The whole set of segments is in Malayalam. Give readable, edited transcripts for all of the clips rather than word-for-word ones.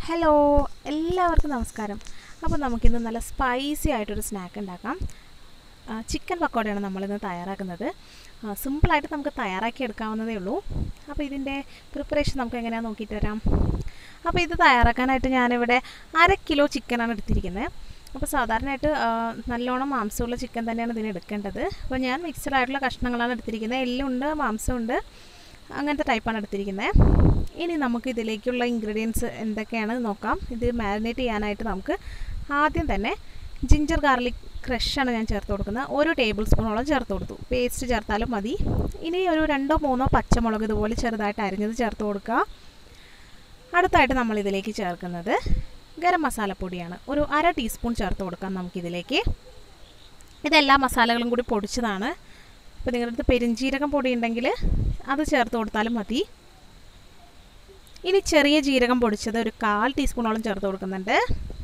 ഹലോ, എല്ലാവർക്കും നമസ്കാരം. അപ്പോൾ നമുക്കിന്ന് നല്ല സ്പൈസി ആയിട്ടൊരു സ്നാക്ക് ഉണ്ടാക്കാം. ചിക്കൻ പക്കോടയാണ് നമ്മളിന്ന് തയ്യാറാക്കുന്നത്. സിമ്പിളായിട്ട് നമുക്ക് തയ്യാറാക്കി എടുക്കാവുന്നതേ ഉള്ളൂ. അപ്പോൾ ഇതിൻ്റെ പ്രിപ്പറേഷൻ നമുക്ക് എങ്ങനെയാണെന്ന് നോക്കിയിട്ട് വരാം. അപ്പോൾ ഇത് തയ്യാറാക്കാനായിട്ട് ഞാനിവിടെ 1/2 കിലോ ചിക്കനാണ് എടുത്തിരിക്കുന്നത്. അപ്പോൾ സാധാരണയായിട്ട് നല്ലോണം മാംസമുള്ള ചിക്കൻ തന്നെയാണ് ഇതിന് എടുക്കേണ്ടത്. അപ്പോൾ ഞാൻ മിക്സഡ് ആയിട്ടുള്ള കഷ്ണങ്ങളാണ് എടുത്തിരിക്കുന്നത്. എല്ലുണ്ട്, മാംസമുണ്ട്, അങ്ങനത്തെ ടൈപ്പാണ് എടുത്തിരിക്കുന്നത്. ഇനി നമുക്ക് ഇതിലേക്കുള്ള ഇൻഗ്രീഡിയൻസ് എന്തൊക്കെയാണെന്ന് നോക്കാം. ഇത് മാരിനേറ്റ് ചെയ്യാനായിട്ട് നമുക്ക് ആദ്യം തന്നെ ജിഞ്ചർ ഗാർലിക് ക്രഷാണ് ഞാൻ ചേർത്ത് കൊടുക്കുന്നത്. 1 ടേബിൾ സ്പൂണോളം ചേർത്ത് കൊടുത്തു. പേസ്റ്റ് ചേർത്താലും മതി. ഇനി ഒരു 2-3 പച്ചമുളക് ഇതുപോലെ ചെറുതായിട്ട് അരിഞ്ഞത് ചേർത്ത് കൊടുക്കുക. അടുത്തായിട്ട് നമ്മൾ ഇതിലേക്ക് ചേർക്കുന്നത് ഗരം മസാലപ്പൊടിയാണ്. ഒരു 1/2 ടീസ്പൂൺ ചേർത്ത് കൊടുക്കാം നമുക്കിതിലേക്ക്. ഇതെല്ലാ മസാലകളും കൂടി പൊടിച്ചതാണ്. അപ്പോൾ നിങ്ങളുടെ അടുത്ത് പെരുംജീരകം പൊടി ഉണ്ടെങ്കിൽ അത് ചേർത്ത് കൊടുത്താലും മതി. ഇനി ചെറിയ ജീരകം പൊടിച്ചത് ഒരു 1/4 ടീസ്പൂണോളം ചേർത്ത് കൊടുക്കുന്നുണ്ട്.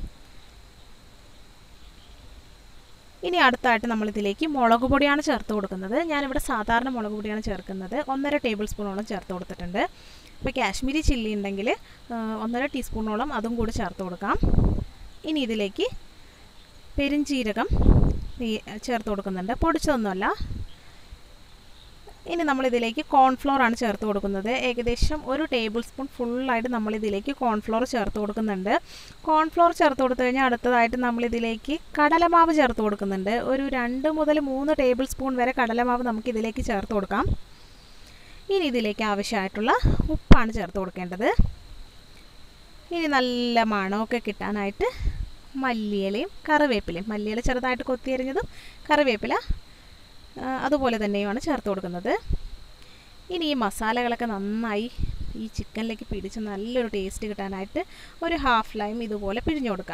ഇനി അടുത്തായിട്ട് നമ്മളിതിലേക്ക് മുളക് പൊടിയാണ് ചേർത്ത് കൊടുക്കുന്നത്. ഞാനിവിടെ സാധാരണ മുളക് പൊടിയാണ് ചേർക്കുന്നത്. 1.5 ടേബിൾ സ്പൂണോളം ചേർത്ത് കൊടുത്തിട്ടുണ്ട്. ഇപ്പോൾ കാശ്മീരി ചില്ലി ഉണ്ടെങ്കിൽ 1.5 ടീസ്പൂണോളം അതും കൂടി ചേർത്ത് കൊടുക്കാം. ഇനി ഇതിലേക്ക് പെരുംജീരകം ചേർത്ത് കൊടുക്കുന്നുണ്ട്, പൊടിച്ചതൊന്നുമല്ല. ഇനി നമ്മളിതിലേക്ക് കോൺഫ്ലോർ ആണ് ചേർത്ത് കൊടുക്കുന്നത്. ഏകദേശം 1 ടേബിൾ സ്പൂൺ ഫുള്ളായിട്ട് നമ്മളിതിലേക്ക് കോൺഫ്ലോർ ചേർത്ത് കൊടുക്കുന്നുണ്ട്. കോൺഫ്ലോർ ചേർത്ത് കൊടുത്തു കഴിഞ്ഞാൽ അടുത്തതായിട്ട് നമ്മളിതിലേക്ക് കടലമാവ് ചേർത്ത് കൊടുക്കുന്നുണ്ട്. ഒരു 2 മുതൽ 3 ടേബിൾ സ്പൂൺ വരെ കടലമാവ് നമുക്കിതിലേക്ക് ചേർത്ത് കൊടുക്കാം. ഇനി ഇതിലേക്ക് ആവശ്യമായിട്ടുള്ള ഉപ്പാണ് ചേർത്ത് കൊടുക്കേണ്ടത്. ഇനി നല്ല മണമൊക്കെ കിട്ടാനായിട്ട് മല്ലിയിലയും കറിവേപ്പിലയും, മല്ലിയില ചെറുതായിട്ട് കൊത്തിയരിഞ്ഞതും കറിവേപ്പില അതുപോലെ തന്നെയുമാണ് ചേർത്ത് കൊടുക്കുന്നത്. ഇനി ഈ മസാലകളൊക്കെ നന്നായി ഈ ചിക്കനിലേക്ക് പിടിച്ച് നല്ലൊരു ടേസ്റ്റ് കിട്ടാനായിട്ട് ഒരു 1/2 ലൈം ഇതുപോലെ പിഴിഞ്ഞു കൊടുക്കാം.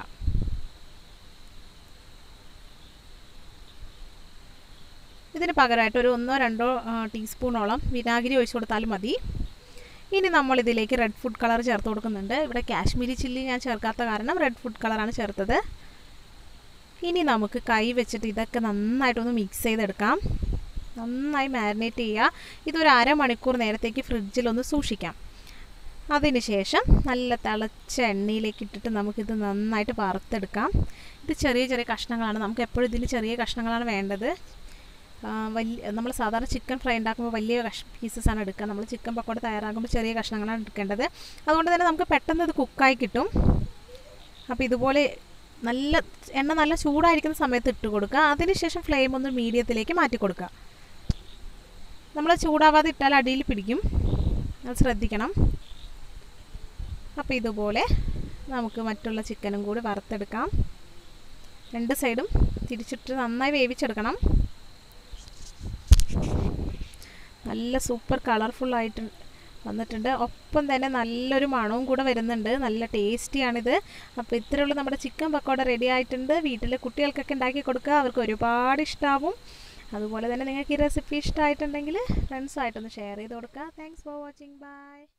ഇതിന് പകരമായിട്ട് ഒരു 1-2 ടീസ്പൂണോളം വിനാഗിരി ഒഴിച്ചു കൊടുത്താലും മതി. ഇനി നമ്മളിതിലേക്ക് റെഡ് ഫുഡ് കളർ ചേർത്ത് കൊടുക്കുന്നുണ്ട്. ഇവിടെ കാശ്മീരി ചില്ലി ഞാൻ ചേർക്കാത്ത കാരണം റെഡ് ഫുഡ് കളറാണ് ചേർത്തത്. ഇനി നമുക്ക് കൈ വെച്ചിട്ട് ഇതൊക്കെ നന്നായിട്ടൊന്ന് മിക്സ് ചെയ്തെടുക്കാം. നന്നായി മാരിനേറ്റ് ചെയ്യുക. ഇതൊരു 1/2 മണിക്കൂർ നേരത്തേക്ക് ഫ്രിഡ്ജിലൊന്ന് സൂക്ഷിക്കാം. അതിനുശേഷം നല്ല തിളച്ച എണ്ണയിലേക്ക് ഇട്ടിട്ട് നമുക്കിത് നന്നായിട്ട് വറുത്തെടുക്കാം. ഇത് ചെറിയ ചെറിയ കഷ്ണങ്ങളാണ്. നമുക്ക് എപ്പോഴും ഇതിൽ ചെറിയ കഷ്ണങ്ങളാണ് വേണ്ടത്. നമ്മൾ സാധാരണ ചിക്കൻ ഫ്രൈ ഉണ്ടാക്കുമ്പോൾ വലിയ പീസസാണ് എടുക്കുക. നമ്മൾ ചിക്കൻ പക്കോട തയ്യാറാക്കുമ്പോൾ ചെറിയ കഷ്ണങ്ങളാണ് എടുക്കേണ്ടത്. അതുകൊണ്ട് തന്നെ നമുക്ക് പെട്ടെന്ന് ഇത് കുക്കായി കിട്ടും. അപ്പോൾ ഇതുപോലെ എണ്ണ നല്ല ചൂടായിരിക്കുന്ന സമയത്ത് ഇട്ട് കൊടുക്കുക. അതിനുശേഷം ഫ്ലെയിം ഒന്ന് മീഡിയത്തിലേക്ക് മാറ്റി കൊടുക്കുക. നമ്മൾ ചൂടാവാതെ ഇട്ടാൽ അടിയിൽ പിടിക്കും, അത് ശ്രദ്ധിക്കണം. അപ്പോൾ ഇതുപോലെ നമുക്ക് മറ്റുള്ള ചിക്കനും കൂടി വറുത്തെടുക്കാം. 2 സൈഡും തിരിച്ചിട്ട് നന്നായി വേവിച്ചെടുക്കണം. നല്ല സൂപ്പർ കളർഫുള്ളായിട്ട് വന്നിട്ടുണ്ട്. ഒപ്പം തന്നെ നല്ലൊരു മണവും കൂടെ വരുന്നുണ്ട്. നല്ല ടേസ്റ്റിയാണിത്. അപ്പോൾ ഇത്രയുള്ള നമ്മുടെ ചിക്കൻ പക്കോട റെഡി ആയിട്ടുണ്ട്. വീട്ടിൽ കുട്ടികൾക്കൊക്കെ ഉണ്ടാക്കി കൊടുക്കുക, അവർക്ക് ഒരുപാട് ഇഷ്ടമാവും. അതുപോലെ തന്നെ നിങ്ങൾക്ക് ഈ റെസിപ്പി ഇഷ്ടമായിട്ടുണ്ടെങ്കിൽ ഫ്രണ്ട്സായിട്ടൊന്ന് ഷെയർ ചെയ്ത് കൊടുക്കുക. Thanks for watching. ബൈ.